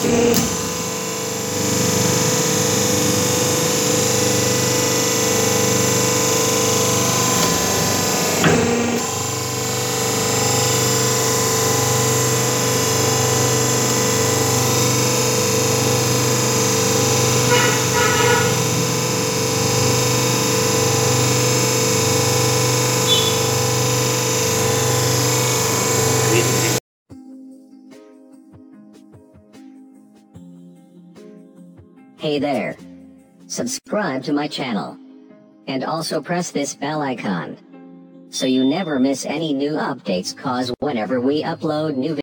Hey there. Subscribe to my channel. And also press this bell icon, so you never miss any new updates, cause whenever we upload new